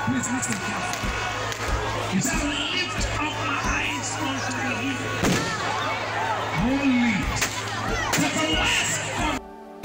Please listen carefully. He said, lift up my eyes unto the hill. Only to the west corner.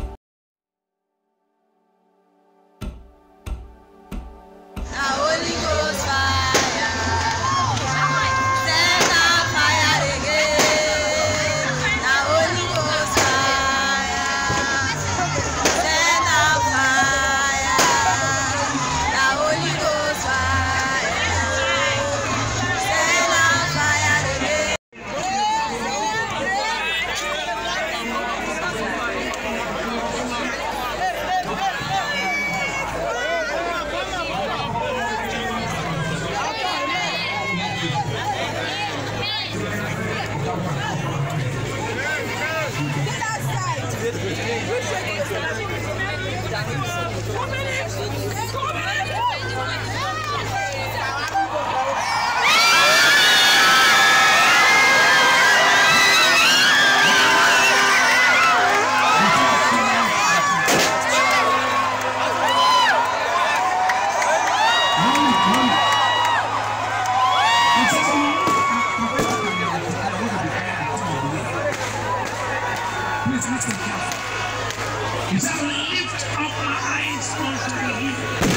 Please listen carefully. He said, lift up my eyes unto the hill.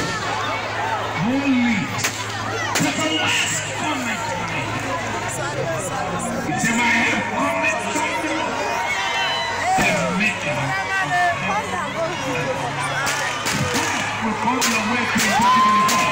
Only to the west cometh my help. He said, my help cometh from the Lord, the maker of heaven. Will come your way to 2024.